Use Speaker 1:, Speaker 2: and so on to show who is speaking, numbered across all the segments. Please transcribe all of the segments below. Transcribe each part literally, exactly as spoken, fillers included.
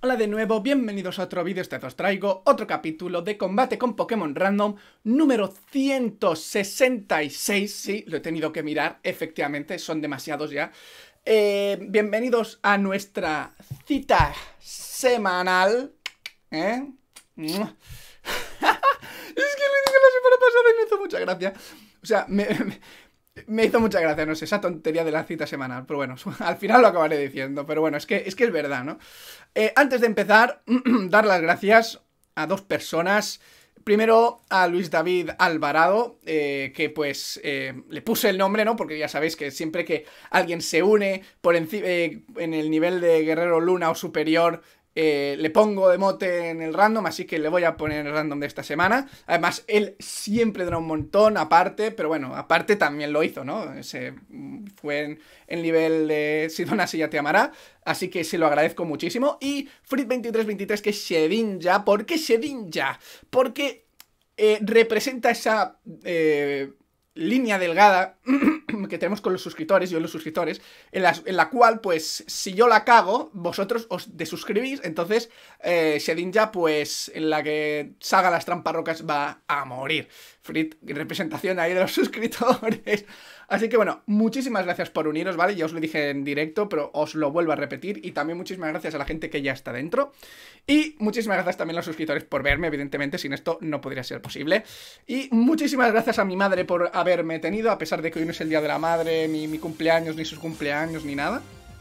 Speaker 1: Hola de nuevo, bienvenidos a otro vídeo. Este os traigo otro capítulo de combate con Pokémon Random número ciento sesenta y seis. Sí, lo he tenido que mirar, efectivamente, son demasiados ya. eh, Bienvenidos a nuestra cita semanal. ¿Eh? Es que lo dije la semana pasada y me hizo mucha gracia. O sea, me... me Me hizo mucha gracia, no sé, esa tontería de la cita semanal. Pero bueno, al final lo acabaré diciendo. Pero bueno, es que es, que es verdad, ¿no? Eh, antes de empezar, dar las gracias a dos personas. Primero a Luis David Alvarado, eh, que pues eh, le puse el nombre, ¿no? Porque ya sabéis que siempre que alguien se une por eh, en el nivel de Guerrero Luna o superior, Eh, le pongo de mote en el random, así que le voy a poner en el random de esta semana. Además, él siempre da un montón aparte, pero bueno, aparte también lo hizo, ¿no? Se fue en el nivel de Sidona si ya te amará, así que se lo agradezco muchísimo. Y Frit veintitrés veintitrés, que es Shedinja. ¿Por qué Shedinja? Porque eh, representa esa eh, línea delgada que tenemos con los suscriptores, yo y los suscriptores, en la, en la cual, pues, si yo la cago, vosotros os desuscribís. Entonces, eh, Shedinja, pues, en la que salga las tramparrocas va a morir. Frit, representación ahí de los suscriptores. Así que bueno, muchísimas gracias por uniros, ¿vale? Ya os lo dije en directo, pero os lo vuelvo a repetir. Y también muchísimas gracias a la gente que ya está dentro. Y muchísimas gracias también a los suscriptores por verme, evidentemente, sin esto no podría ser posible. Y muchísimas gracias a mi madre por haberme tenido, a pesar de que hoy no es el día de la madre, ni mi cumpleaños, ni sus cumpleaños, ni nada.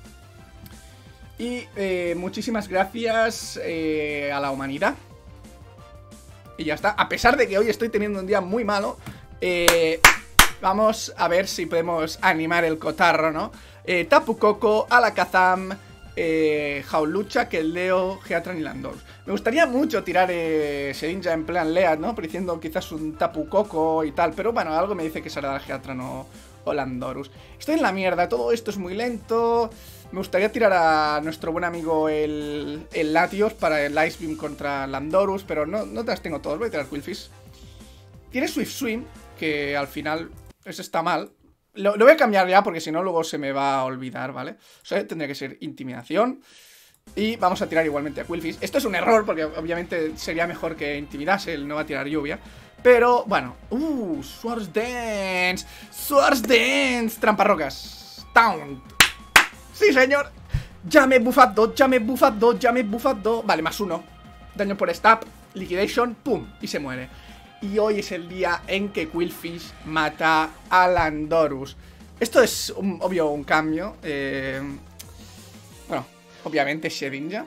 Speaker 1: Y eh, muchísimas gracias eh, a la humanidad. Y ya está, a pesar de que hoy estoy teniendo un día muy malo, eh... vamos a ver si podemos animar el cotarro, ¿no? Eh, Tapu Koko, Alakazam, eh, Jaulucha, Keldeo, Heatran y Landorus. Me gustaría mucho tirar eh, Shedinja en plan Lead, ¿no? Pero diciendo quizás un Tapu Koko y tal. Pero bueno, algo me dice que será Heatran o, o Landorus. Estoy en la mierda, todo esto es muy lento. Me gustaría tirar a nuestro buen amigo el, el Latios para el Ice Beam contra Landorus, pero no, no te las tengo todas. Voy a tirar Qwilfish. Tiene Swift Swim, que al final... eso está mal. Lo, lo voy a cambiar ya porque si no luego se me va a olvidar, ¿vale? O sea, tendría que ser intimidación. Y vamos a tirar igualmente a Qwilfish. Esto es un error porque obviamente sería mejor que intimidase. Él no va a tirar lluvia. Pero bueno. Uh, Swords Dance. Swords Dance. Tramparrocas. Town. Sí, señor. Ya me he bufado, ya me he bufado, ya me he bufado. Vale, más uno. Daño por stab. Liquidation. Pum. Y se muere. Y hoy es el día en que Qwilfish mata a Landorus. Esto es, un, obvio, un cambio. Eh, bueno, obviamente Shedinja.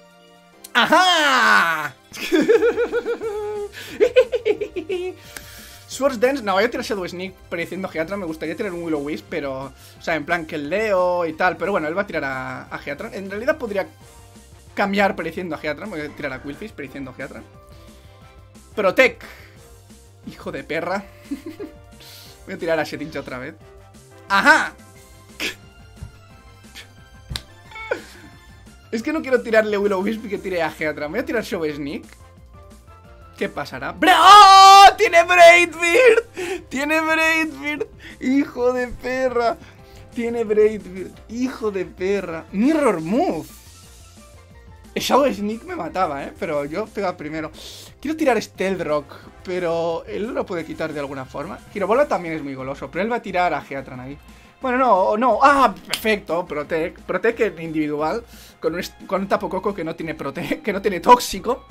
Speaker 1: ¡Ajá! Swords Dance. No, voy a tirar Shadow Sneak prediciendo Heatran. Me gustaría tirar un Will-O-Wisp, pero... o sea, en plan que el Leo y tal. Pero bueno, él va a tirar a, a Heatran. En realidad podría cambiar prediciendo a Heatran. Voy a tirar a Qwilfish prediciendo a Heatran. Protect. Hijo de perra. Voy a tirar a Shedinja otra vez. ¡Ajá! Es que no quiero tirarle Will-O-Wisp y que tire a Heatran. Voy a tirar Shadow Sneak. ¿Qué pasará? ¡Oh! ¡Tiene Braid Beard! ¡Tiene Braid Beard! ¡Hijo de perra! Tiene Braid Beard. ¡Hijo de perra! Mirror Move. El Shadow Sneak me mataba, ¿eh? Pero yo pegaba primero. Quiero tirar Stealth Rock, pero él lo puede quitar de alguna forma. Girobola también es muy goloso, pero él va a tirar a Heatran ahí. Bueno, no, no. ¡Ah! Perfecto. Protect. Protect en individual. Con un, con un Tapu Koko que no tiene Protect, que no tiene tóxico.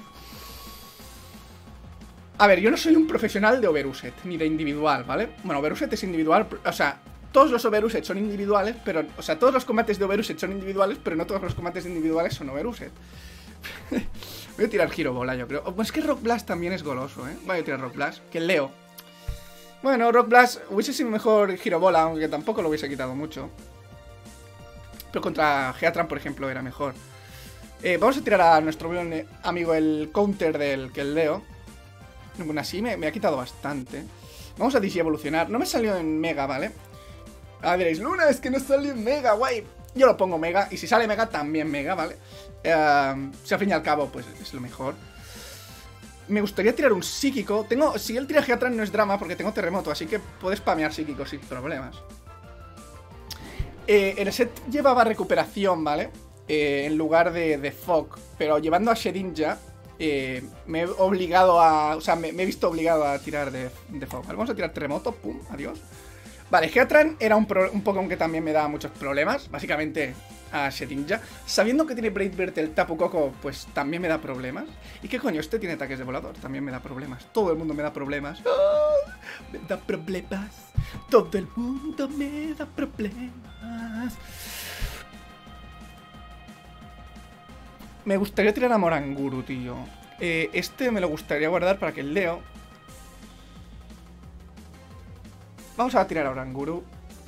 Speaker 1: A ver, yo no soy un profesional de Overuset, ni de individual, ¿vale? Bueno, Overuset es individual, o sea... todos los Overuset son individuales, pero... o sea, todos los combates de Overuset son individuales, pero no todos los combates individuales son Overuset. Voy a tirar Girobola, yo creo. Oh, pues es que Rock Blast también es goloso, ¿eh? Voy a tirar Rock Blast, que el Leo. Bueno, Rock Blast hubiese sido mejor Girobola, aunque tampoco lo hubiese quitado mucho. Pero contra Heatran, por ejemplo, era mejor. Eh, vamos a tirar a nuestro buen amigo el counter del que el Leo. Bueno, así me, me ha quitado bastante. Vamos a Digievolucionar. No me salió en Mega, ¿vale? Ah, diréis, Luna, es que no sale en Mega, guay. Yo lo pongo Mega, y si sale Mega, también Mega, ¿vale? Uh, si al fin y al cabo, pues es lo mejor. Me gustaría tirar un psíquico. Tengo, si él tira Heatran no es drama, porque tengo terremoto, así que puedes spamear psíquico sin problemas. Eh, el set llevaba recuperación, ¿vale? eh, en lugar de, de Fog. Pero llevando a Shedinja, eh, me he obligado a... O sea, me, me he visto obligado a tirar de, de Fog. Vale, vamos a tirar Terremoto, pum, adiós. Vale, Heatran era un, pro, un Pokémon que también me daba muchos problemas. Básicamente a Shedinja. Sabiendo que tiene Brave Bird el Tapu Koko, pues también me da problemas. ¿Y qué coño? Este tiene ataques de volador, también me da problemas. Todo el mundo me da problemas. ¡Oh! Me da problemas. Todo el mundo me da problemas. Me gustaría tirar a Moranguru, tío. Eh, este me lo gustaría guardar para que el Leo. Vamos a tirar a Oranguru.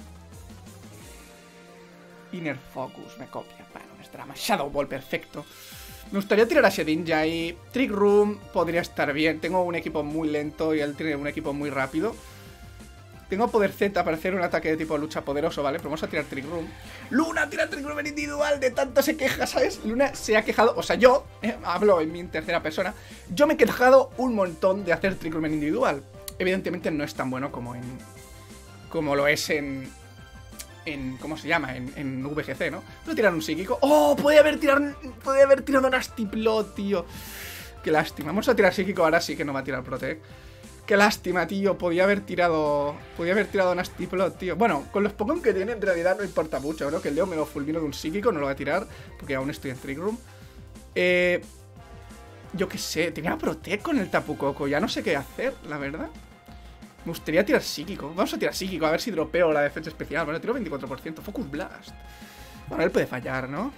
Speaker 1: Inner Focus, me copia. Bueno, un drama. Shadow Ball, perfecto. Me gustaría tirar a Shedinja y Trick Room podría estar bien. Tengo un equipo muy lento y él tiene un equipo muy rápido. Tengo poder Z para hacer un ataque de tipo lucha poderoso, ¿vale? Pero vamos a tirar Trick Room. Luna tira Trick Room en individual, de tanto se queja, ¿sabes? Luna se ha quejado, o sea, yo, eh, hablo en mi tercera persona, yo me he quejado un montón de hacer Trick Room en individual. Evidentemente no es tan bueno como en... como lo es en... en ¿cómo se llama? En, en V G C, ¿no? Voy a tirar un psíquico. ¡Oh! Podría haber tirado... podría haber tirado Nasty Plot, tío. Qué lástima. Vamos a tirar psíquico, ahora sí que no va a tirar Protect. Qué lástima, tío. Podía haber tirado... podía haber tirado Nasty Plot, tío. Bueno, con los Pokémon que tiene en realidad no importa mucho, ¿no? Que el Leo me lo fulmino de un psíquico, no lo va a tirar, porque aún estoy en Trick Room. Eh... Yo qué sé, tenía Protect con el Tapu Koko. Ya no sé qué hacer, la verdad. Me gustaría tirar psíquico. Vamos a tirar psíquico, a ver si dropeo la defensa especial. Bueno, tiro veinticuatro por ciento. Focus Blast. Bueno, él puede fallar, ¿no?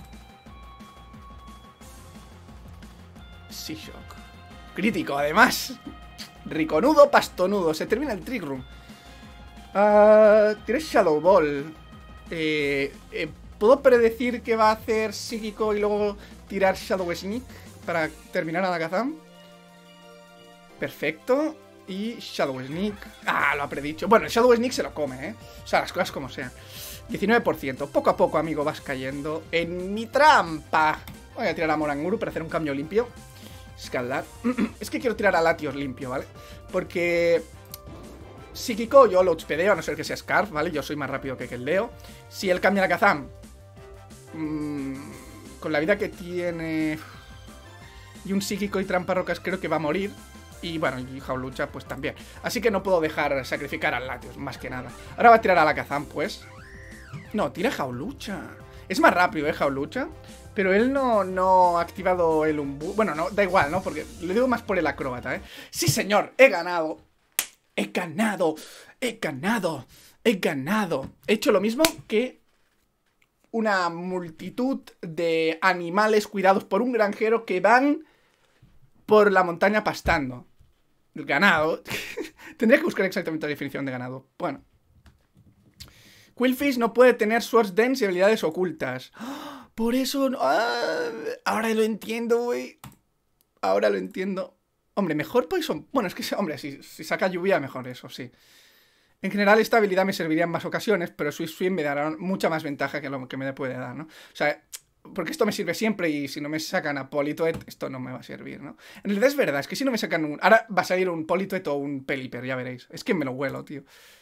Speaker 1: Psyshock. Crítico, además. Riconudo, pastonudo. Se termina el Trick Room. Uh, tiré Shadow Ball. Eh, eh, ¿Puedo predecir que va a hacer psíquico y luego tirar Shadow Sneak para terminar a Alakazam? Perfecto. Y Shadow Sneak. Ah, lo ha predicho. Bueno, el Shadow Sneak se lo come, ¿eh? O sea, las cosas como sean. diecinueve por ciento. Poco a poco, amigo, vas cayendo en mi trampa. Voy a tirar a Moranguru para hacer un cambio limpio. Escaldar. Es que quiero tirar a Latios limpio, ¿vale? Porque... psíquico yo lo outspedeo, a no ser que sea Scarf, ¿vale? Yo soy más rápido que el Leo. Si él cambia a Alakazam... Mmm, con la vida que tiene... y un psíquico y trampa rocas creo que va a morir. Y bueno, y Jaulucha pues también. Así que no puedo dejar sacrificar al Latios, más que nada. Ahora va a tirar a Alakazam, pues. No, tira Jaulucha. Es más rápido, ¿eh? Jaulucha. Pero él no, no ha activado el Umbu. Bueno, no, da igual, ¿no? Porque lo digo más por el acróbata, ¿eh? Sí, señor, he ganado. He ganado. He ganado. He ganado. He hecho lo mismo que una multitud de animales cuidados por un granjero que van por la montaña pastando. El ganado. Tendría que buscar exactamente la definición de ganado. Bueno. Quillfish no puede tener Swords Dance y habilidades ocultas. Por eso... No... Ah, ahora lo entiendo, güey. Ahora lo entiendo. Hombre, mejor Poison... Bueno, es que, hombre, si, si saca lluvia, mejor eso, sí. En general, esta habilidad me serviría en más ocasiones, pero Swift Swim me dará mucha más ventaja que lo que me puede dar, ¿no? O sea... porque esto me sirve siempre y si no me sacan a Politoed, esto no me va a servir, ¿no? En realidad es verdad, es que si no me sacan un... ahora va a salir un Politoed o un Pelipper, ya veréis. Es que me lo huelo, tío.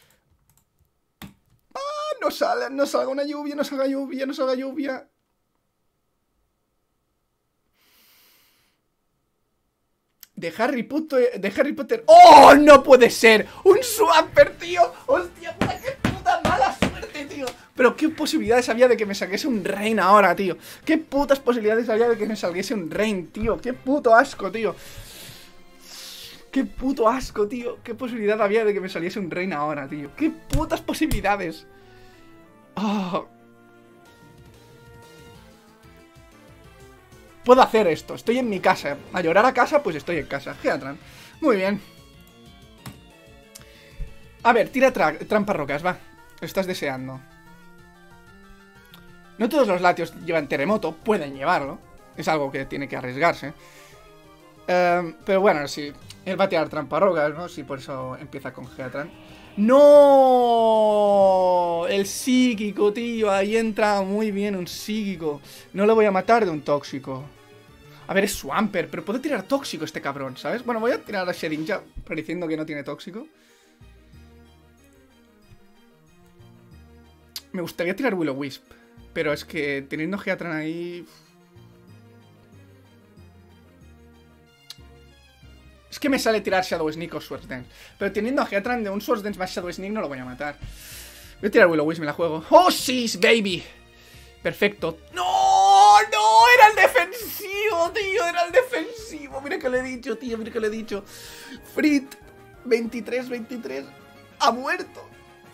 Speaker 1: ¡Ah! No sale, no salga una lluvia, no salga lluvia, no salga lluvia. De Harry Potter... de Harry Potter... ¡Oh! ¡No puede ser! ¡Un Swampert, tío! ¡Hostia puta, qué puta mala suerte, tío! Pero qué posibilidades había de que me saliese un Rain ahora, tío. Qué putas posibilidades había de que me saliese un Rain, tío. Qué puto asco, tío. Qué puto asco, tío. Qué posibilidad había de que me saliese un Rain ahora, tío. Qué putas posibilidades. Oh. Puedo hacer esto. Estoy en mi casa. A llorar a casa, pues estoy en casa. Heatran. Muy bien. A ver, tira tra trampa rocas, va. Lo estás deseando. No todos los Latios llevan terremoto, pueden llevarlo. Es algo que tiene que arriesgarse. Um, pero bueno, sí. Él va a tirar trampa rocas, ¿no? Sí, por eso empieza con Heatran. ¡No! El psíquico, tío. Ahí entra muy bien un psíquico. No lo voy a matar de un tóxico. A ver, es Swampert, pero puede tirar tóxico este cabrón, ¿sabes? Bueno, voy a tirar a Shedinja, pareciendo que no tiene tóxico. Me gustaría tirar Will-O-Wisp. Pero es que teniendo Heatran ahí... Es que me sale tirar Shadow Sneak o Swords Dance. Pero teniendo a Heatran de un Swords Dance más Shadow Sneak no lo voy a matar. Voy a tirar Will-O-Wisp, me la juego. ¡Oh, sí, baby! Perfecto. ¡No! ¡No! ¡Era el defensivo, tío! ¡Era el defensivo! Mira que lo he dicho, tío. Mira que lo he dicho. Frit. veintitrés, veintitrés. Ha muerto.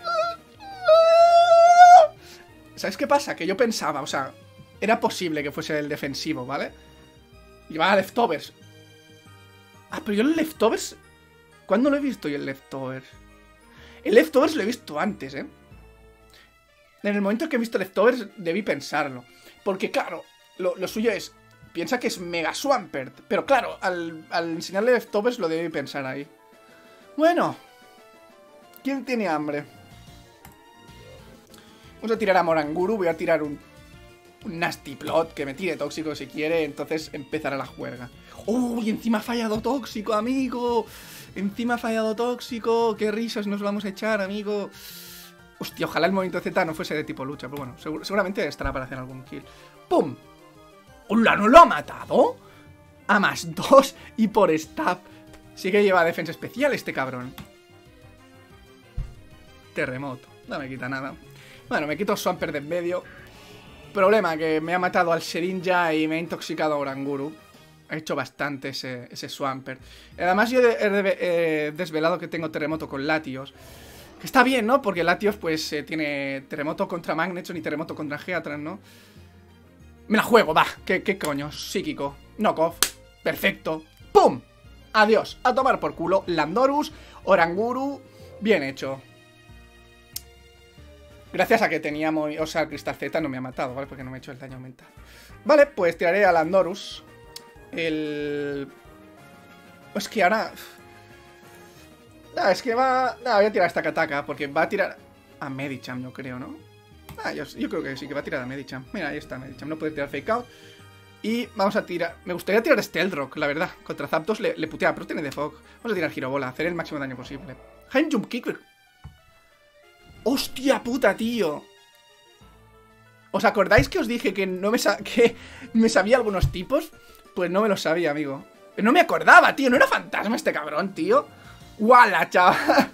Speaker 1: ¿Sabes qué pasa? Que yo pensaba, o sea, era posible que fuese el defensivo, ¿vale? Llevaba leftovers. Ah, pero yo el leftovers... ¿Cuándo lo he visto yo el leftovers? El leftovers lo he visto antes, ¿eh? En el momento que he visto leftovers debí pensarlo. Porque claro, lo, lo suyo es... Piensa que es Mega Swampert. Pero claro, al, al enseñarle leftovers lo debí pensar ahí. Bueno. ¿Quién tiene hambre? Vamos a tirar a Moranguru. Voy a tirar un... Un Nasty Plot, que me tire tóxico si quiere. Entonces empezará la juerga. ¡Uy! Encima ha fallado tóxico, amigo. Encima ha fallado tóxico. ¡Qué risas nos vamos a echar, amigo! Hostia, ojalá el movimiento Z no fuese de tipo lucha. Pero bueno, seguro, seguramente estará para hacer algún kill. ¡Pum! ¡Hola! ¿No lo ha matado? A más dos y por stab. Sí que lleva defensa especial este cabrón. Terremoto. No me quita nada. Bueno, me quito Swampert de en medio. Problema, que me ha matado al Shedinja y me ha intoxicado a Oranguru. Ha hecho bastante ese, ese Swampert. Además yo he, he, he desvelado que tengo Terremoto con Latios. Que está bien, ¿no? Porque Latios pues eh, tiene Terremoto contra Magnetson y Terremoto contra Heatran, ¿no? Me la juego, va. ¿Qué, qué coño? Psíquico. Knockoff. Perfecto. ¡Pum! Adiós. A tomar por culo. Landorus, Oranguru. Bien hecho. Gracias a que teníamos... O sea, el Cristal Z no me ha matado, ¿vale? Porque no me ha hecho el daño mental. Vale, pues tiraré a Landorus. El... Es que ahora... Nah, es que va... Nah, voy a tirar a esta Kataka, porque va a tirar a Medicham, yo creo, ¿no? Ah, yo, yo creo que sí, que va a tirar a Medicham. Mira, ahí está Medicham, no puede tirar Fake Out. Y vamos a tirar... Me gustaría tirar Stealth Rock, la verdad. Contra Zapdos le, le putea, pero tiene Defog. Vamos a tirar Girobola, hacer el máximo daño posible. High Jump Kick. ¡Hostia puta, tío! ¿Os acordáis que os dije que no me, sa que me sabía algunos tipos? Pues no me lo sabía, amigo. Pero no me acordaba, tío. ¿No era fantasma este cabrón, tío? ¡Wala, chaval!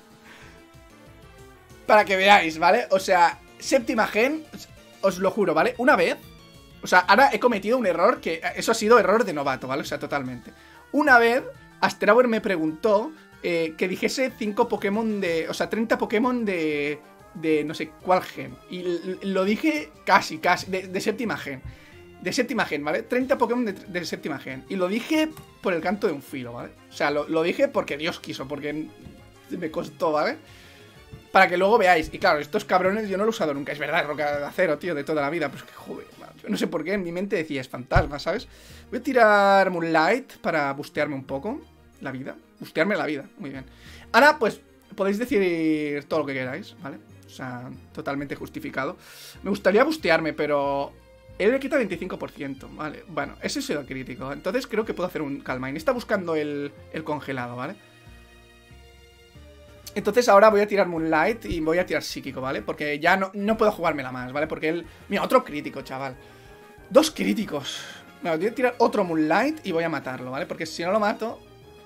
Speaker 1: Para que veáis, ¿vale? O sea, séptima gen, os lo juro, ¿vale? Una vez... O sea, ahora he cometido un error que... Eso ha sido error de novato, ¿vale? O sea, totalmente. Una vez, Asterauer me preguntó eh, que dijese cinco Pokémon de... O sea, treinta Pokémon de... De no sé cuál gen. Y lo dije casi, casi. De, de séptima gen. De séptima gen, ¿vale? treinta Pokémon de, de séptima gen. Y lo dije por el canto de un filo, ¿vale? O sea, lo, lo dije porque Dios quiso. Porque me costó, ¿vale? Para que luego veáis. Y claro, estos cabrones yo no lo he usado nunca. Es verdad, es roca de acero, tío, de toda la vida. Pero es que, joder, yo no sé por qué en mi mente decía es fantasma, ¿sabes? Voy a tirar Moonlight para bustearme un poco la vida. Bustearme la vida, muy bien. Ahora, pues, podéis decir todo lo que queráis, ¿vale? O sea, totalmente justificado. Me gustaría bustearme, pero... Él le quita veinticinco por ciento, ¿vale? Bueno, ese ha sido crítico. Entonces creo que puedo hacer un Calmine. Está buscando el, el congelado, ¿vale? Entonces ahora voy a tirar Moonlight y voy a tirar Psíquico, ¿vale? Porque ya no, no puedo jugármela más, ¿vale? Porque él... Mira, otro crítico, chaval. Dos críticos. No, voy a tirar otro Moonlight y voy a matarlo, ¿vale? Porque si no lo mato...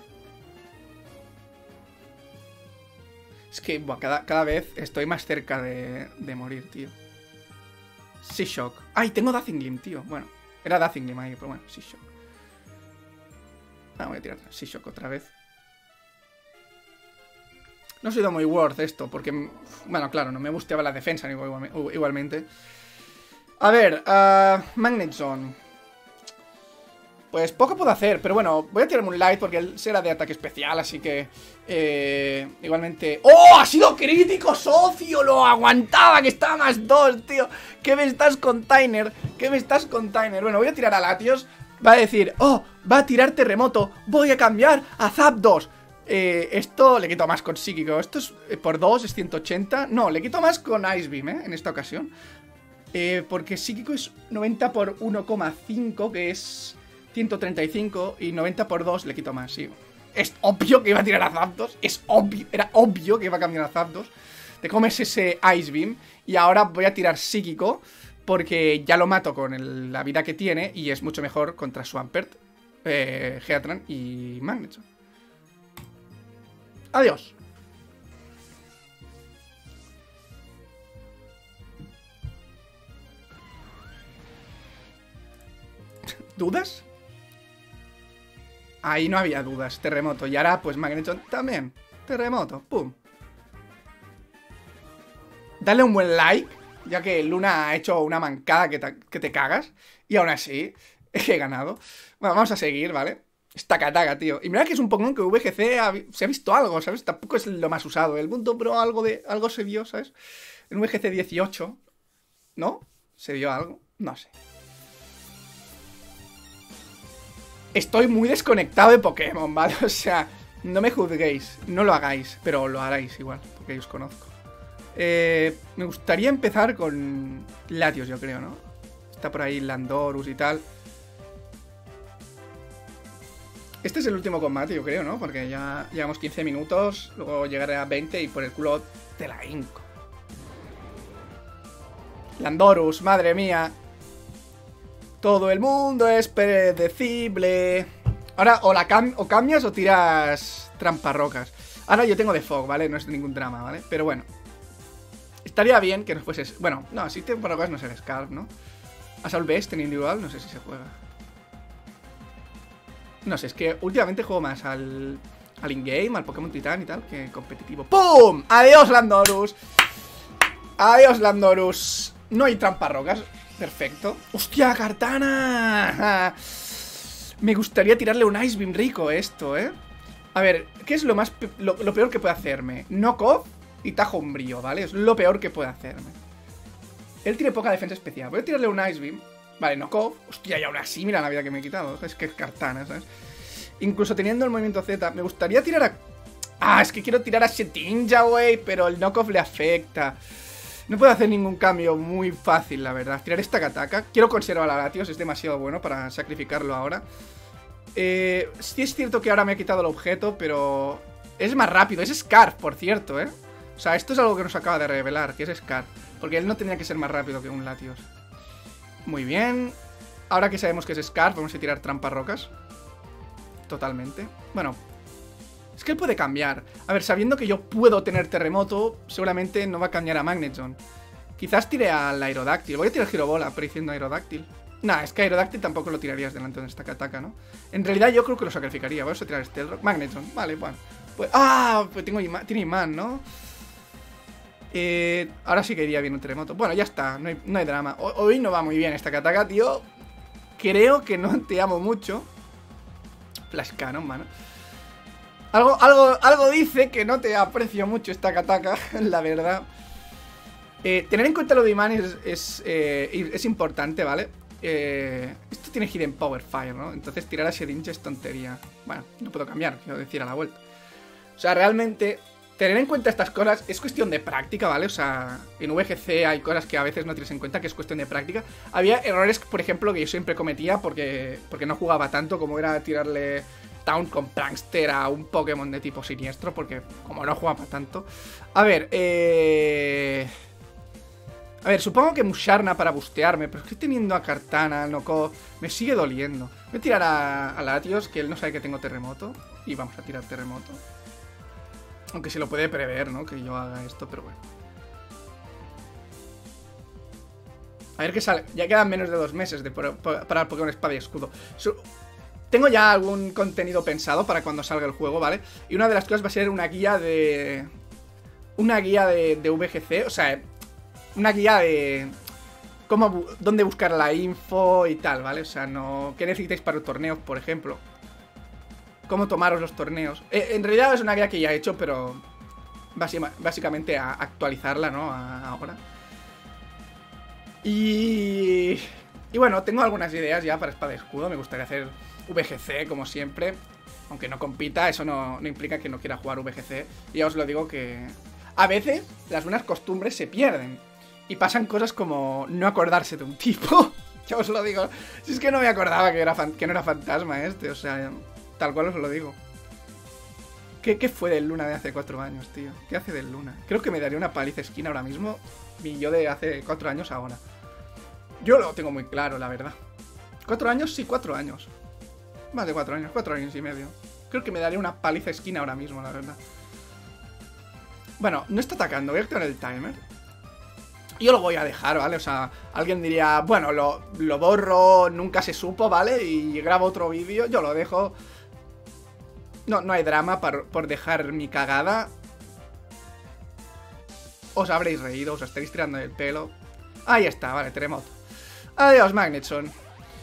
Speaker 1: Es que, buah, cada, cada vez estoy más cerca de, de morir, tío. Seashock. ¡Ay, tengo Dazzling, tío! Bueno, era Dazzling ahí, pero bueno, Seashock. Ah, voy a tirar Seashock otra vez. No ha sido muy worth esto, porque... Bueno, claro, no me busteaba la defensa igualmente. A ver, uh, Magnet Zone. Pues poco puedo hacer, pero bueno, voy a tirar Moonlight porque él será de ataque especial, así que... Eh, igualmente... ¡Oh! ¡Ha sido crítico, socio! ¡Lo aguantaba! Que estaba más dos, tío. ¿Qué me estás container? ¿Qué me estás container? Bueno, voy a tirar a Latios. Va a decir... ¡Oh! Va a tirar Terremoto. Voy a cambiar a Zapdos. Eh, esto le quito más con Psíquico. Esto es eh, por dos, es ciento ochenta. No, le quito más con Ice Beam, ¿eh? En esta ocasión. Eh, porque Psíquico es noventa por uno coma cinco, que es... ciento treinta y cinco y noventa por dos le quito más, sí. Es obvio que iba a tirar a Zapdos. Es obvio, era obvio que iba a cambiar a Zapdos. Te comes ese Ice Beam. Y ahora voy a tirar Psíquico. porque ya lo mato con el, la vida que tiene y es mucho mejor contra Swampert, eh, Heatran y Magnezone. Adiós. ¿Dudas? Ahí no había dudas. Terremoto. Y ahora, pues, Magnezone también. Terremoto. Pum. Dale un buen like, ya que Luna ha hecho una mancada que te, que te cagas. Y aún así, he ganado. Bueno, vamos a seguir, ¿vale? Esta cataga, tío. Y mira que es un Pokémon que V G C ha, se ha visto algo, ¿sabes? Tampoco es lo más usado del mundo, pero algo, de, algo se vio, ¿sabes? En V G C dieciocho, ¿no? ¿Se vio algo? No sé. Estoy muy desconectado de Pokémon, ¿vale? O sea, no me juzguéis, no lo hagáis, pero lo haréis igual, porque yo os conozco. Eh, me gustaría empezar con Latios, yo creo, ¿no? Está por ahí Landorus y tal. Este es el último combate, yo creo, ¿no? Porque ya llevamos quince minutos, luego llegaré a veinte y por el culo te la hinco. Landorus, madre mía. Todo el mundo es predecible. Ahora, o, la cam o cambias o tiras tramparrocas. Ahora yo tengo de Fog, ¿vale? No es ningún drama, ¿vale? Pero bueno. Estaría bien que no fuese... Bueno, no, si tramparrocas no es el Scarf, ¿no? Assault Beast en individual, no sé si se juega. No sé, es que últimamente juego más al... Al in-game, al Pokémon Titán y tal, que competitivo. ¡Pum! ¡Adiós, Landorus! ¡Adiós, Landorus! No hay tramparrocas. Perfecto. ¡Hostia, Kartana! Me gustaría tirarle un Ice Beam rico a esto, ¿eh? A ver, ¿qué es lo más lo, lo peor que puede hacerme? Knock-off y Tajo Umbrío, ¿vale? Es lo peor que puede hacerme. Él tiene poca defensa especial. Voy a tirarle un Ice Beam. Vale, Knock-off. Hostia, y aún así, mira la vida que me he quitado. Es que es Kartana, ¿sabes? Incluso teniendo el movimiento Z, me gustaría tirar a... Ah, es que quiero tirar a Shetinja, güey, pero el Knock-off le afecta. No puedo hacer ningún cambio muy fácil, la verdad. Tirar esta Kataka. Quiero conservar a Latios, es demasiado bueno para sacrificarlo ahora. Eh, sí es cierto que ahora me he quitado el objeto, pero es más rápido. Es Scarf, por cierto, ¿eh? O sea, esto es algo que nos acaba de revelar, que es Scarf. Porque él no tenía que ser más rápido que un Latios. Muy bien. Ahora que sabemos que es Scarf, vamos a tirar tramparrocas. Totalmente. Bueno... Es que él puede cambiar. A ver, sabiendo que yo puedo tener terremoto, seguramente no va a cambiar a Magnezone. Quizás tire al Aerodáctil. Voy a tirar Girobola, pero diciendo Aerodáctil. Nah, es que Aerodáctil tampoco lo tirarías delante de esta Kataka, ¿no? En realidad yo creo que lo sacrificaría. Vamos a tirar Stealth Magnezone. Vale, bueno. Pues, ¡ah! Pues tengo imán, tiene imán, ¿no? Eh, ahora sí que iría bien un terremoto. Bueno, ya está, no hay, no hay drama. Hoy no va muy bien esta Kataka, tío. Creo que no te amo mucho. Flash Cannon, mano. Algo, algo, algo dice que no te aprecio mucho esta Kataka, la verdad. Eh, tener en cuenta lo de imán es, es, eh, es importante, ¿vale? Eh, esto tiene Hidden Power Fire, ¿no? Entonces tirar a Shedinja es tontería. Bueno, no puedo cambiar, quiero decir, a la vuelta. O sea, realmente, tener en cuenta estas cosas es cuestión de práctica, ¿vale? O sea, en V G C hay cosas que a veces no tienes en cuenta, que es cuestión de práctica. Había errores, por ejemplo, que yo siempre cometía porque, porque no jugaba tanto, como era tirarle... Taunt con Prankster a un Pokémon de tipo siniestro, porque como no jugaba tanto. A ver, eh... A ver, supongo que Musharna para bustearme, pero es que teniendo a Kartana, Noko, me sigue doliendo. Voy a tirar a, a Latios, que él no sabe que tengo terremoto, y vamos a tirar terremoto. Aunque se lo puede prever, ¿no? Que yo haga esto, pero bueno. A ver qué sale. Ya quedan menos de dos meses de por, por, para el Pokémon Espada y Escudo. Su Tengo ya algún contenido pensado para cuando salga el juego, ¿vale? Y una de las cosas va a ser una guía de... Una guía de, de V G C, o sea, una guía de... Cómo, dónde buscar la info y tal, ¿vale? O sea, no... ¿Qué necesitáis para los torneos, por ejemplo? Cómo tomaros los torneos. Eh, en realidad es una guía que ya he hecho, pero... Básicamente a actualizarla, ¿no? A, ahora. Y... Y bueno, tengo algunas ideas ya para Espada y Escudo. Me gustaría hacer... V G C, como siempre. Aunque no compita, eso no, no implica que no quiera jugar V G C. Y ya os lo digo que... A veces, las buenas costumbres se pierden. Y pasan cosas como no acordarse de un tipo. Ya os lo digo. Si es que no me acordaba que, era que no era fantasma este. O sea, tal cual os lo digo. ¿Qué, ¿Qué fue del Luna de hace cuatro años, tío? ¿Qué hace del Luna? Creo que me daría una paliza esquina ahora mismo. Y yo de hace cuatro años ahora. Yo lo tengo muy claro, la verdad. ¿Cuatro años? Sí, cuatro años. Más de cuatro años, cuatro años y medio. Creo que me daría una paliza esquina ahora mismo, la verdad. Bueno, no está atacando, voy a activar el timer. Yo lo voy a dejar, ¿vale? O sea, alguien diría, bueno, lo, lo borro, nunca se supo, ¿vale? Y grabo otro vídeo, yo lo dejo. No, no hay drama por, por dejar mi cagada. Os habréis reído, os estaréis tirando el pelo. Ahí está, vale, terremoto. Adiós, Magnetson.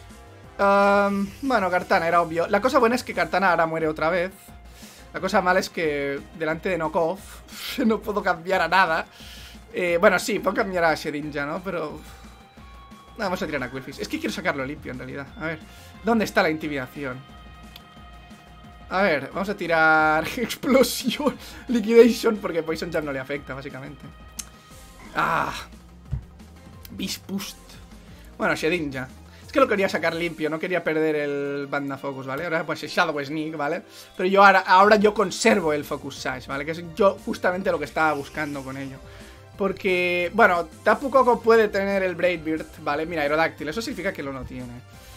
Speaker 1: Um, bueno, Kartana era obvio. La cosa buena es que Kartana ahora muere otra vez. La cosa mala es que delante de Knockoff no puedo cambiar a nada. Eh, bueno, sí, puedo cambiar a Shedinja, ¿no? Pero... vamos a tirar a Qwilfish. Es que quiero sacarlo limpio, en realidad. A ver, ¿dónde está la intimidación? A ver, vamos a tirar Explosión, Liquidation, porque Poison Jab no le afecta, básicamente. Ah, Beast Boost. Bueno, Shedinja. Es que lo quería sacar limpio, no quería perder el Banda Focus, ¿vale? Ahora pues el Shadow Sneak, ¿vale? Pero yo ahora, ahora yo conservo el Focus Sash, ¿vale? Que es yo justamente lo que estaba buscando con ello. Porque, bueno, Tapu Koko puede tener el Brave Bird, ¿vale? Mira, Aerodáctil, eso significa que lo no tiene.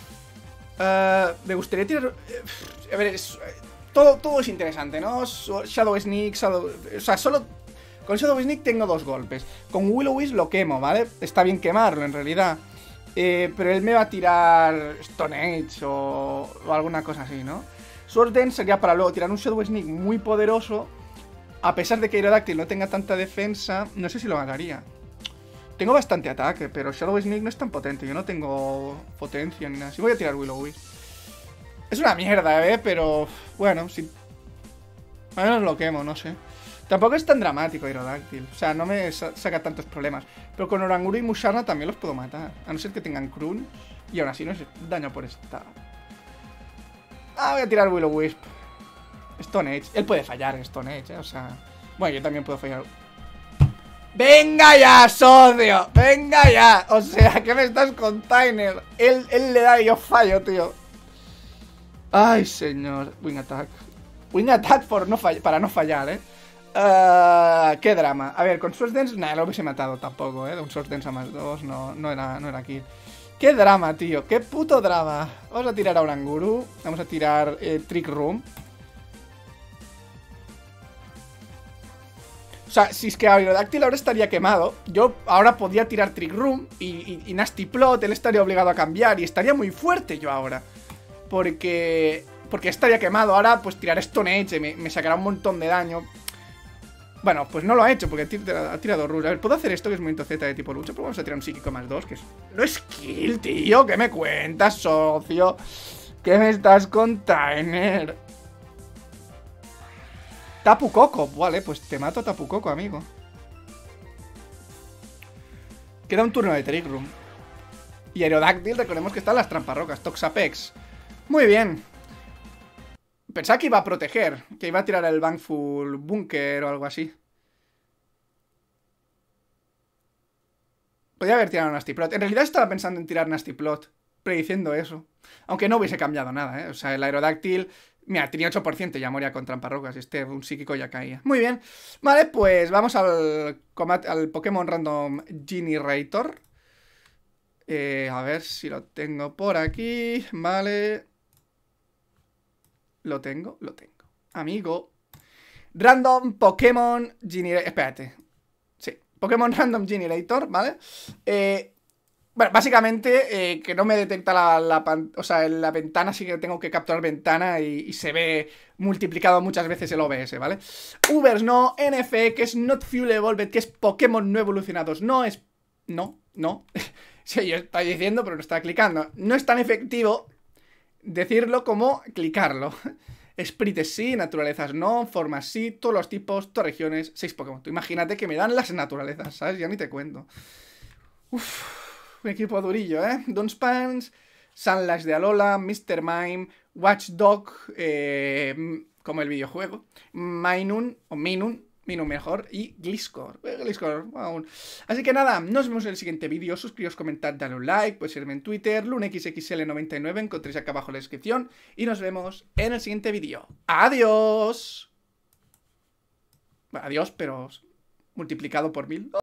Speaker 1: Uh, me gustaría tirar... Uh, a ver, es, todo, todo es interesante, ¿no? Shadow Sneak, Shadow... O sea, solo... Con Shadow Sneak tengo dos golpes. Con Will-O-Wisp lo quemo, ¿vale? Está bien quemarlo, en realidad. Eh, pero él me va a tirar Stone Age o, o alguna cosa así, ¿no? Sword Dance sería para luego tirar un Shadow Sneak muy poderoso. A pesar de que Aerodáctil no tenga tanta defensa, no sé si lo mataría. Tengo bastante ataque, pero Shadow Sneak no es tan potente. Yo no tengo potencia ni nada. Sí voy a tirar Will-O-Wisp. Es una mierda, ¿eh? Pero bueno, sí. A menos lo quemo, no sé. Tampoco es tan dramático Aerodáctil. O sea, no me sa saca tantos problemas. Pero con Oranguru y Musharna también los puedo matar. A no ser que tengan Krun. Y aún así no es daño por estado. Ah, voy a tirar Will-O-Wisp. Stone Age. Él puede fallar en Stone Age, ¿eh? O sea... Bueno, yo también puedo fallar. ¡Venga ya, socio! ¡Venga ya! O sea, ¿qué me estás con Tyner? Él, él le da y yo fallo, tío. Ay, señor. Wing Attack. Wing Attack por no para no fallar, ¿eh? Uh, qué drama. A ver, con Sword Dance, nada, lo hubiese matado tampoco, ¿eh? Un Sword Dance a más dos, no, no era, no era aquí. Qué drama, tío. Qué puto drama. Vamos a tirar a Oranguru. Vamos a tirar eh, Trick Room. O sea, si es que Aerodáctil ahora estaría quemado, yo ahora podría tirar Trick Room y, y, y Nasty Plot, él estaría obligado a cambiar y estaría muy fuerte yo ahora. Porque... Porque estaría quemado. Ahora pues tirar Stone Age me, me sacará un montón de daño. Bueno, pues no lo ha hecho porque ha tirado Rush. A ver, puedo hacer esto que es movimiento Z de tipo lucha, pero vamos a tirar un psíquico más dos, que es... No es kill, tío. ¿Qué me cuentas, socio? ¿Qué me estás con Tyner? Tapu Koko. Vale, pues te mato a Tapu Koko, amigo. Queda un turno de Trick Room. Y Aerodáctil, recordemos que están las tramparrocas. Toxapex. Muy bien. Pensaba que iba a proteger, que iba a tirar el Bankful Bunker o algo así. Podría haber tirado Nasty Plot. En realidad estaba pensando en tirar Nasty Plot, prediciendo eso. Aunque no hubiese cambiado nada, ¿eh? O sea, el Aerodáctil... Mira, tenía ocho por ciento, ya moría con tramparrocas. Este, un psíquico ya caía. Muy bien. Vale, pues vamos al, al Pokémon Random Generator. Eh, a ver si lo tengo por aquí. Vale... Lo tengo, lo tengo. Amigo. Random Pokémon Generator. Espérate. Sí. Pokémon Random Generator, ¿vale? Eh, bueno, básicamente eh, que no me detecta la, la, o sea, la ventana, así que tengo que capturar ventana y, y se ve multiplicado muchas veces el O B S, ¿vale? Ubers no, N F E, que es Not Fuel Evolved, que es Pokémon no evolucionados. No es... No, no. Sí, yo estaba diciendo, pero no estaba clicando. No es tan efectivo decirlo como clicarlo. Sprites sí, naturalezas no, formas sí, todos los tipos, todas regiones, seis Pokémon. Tú imagínate que me dan las naturalezas, ¿sabes? Ya ni te cuento. Uff, un equipo durillo, ¿eh? Dunsparce, Sunlash de Alola, mister Mime, Watchdog, eh, como el videojuego, Minun, o Minun, Minun mejor, y Gliscor. Eh, Gliscor, wow. Así que nada, nos vemos en el siguiente vídeo. Suscribíos, comentad, dale un like, puedes seguirme en Twitter, LunXXL noventa y nueve, encontréis acá abajo en la descripción. Y nos vemos en el siguiente vídeo. ¡Adiós! Bueno, adiós, pero multiplicado por mil.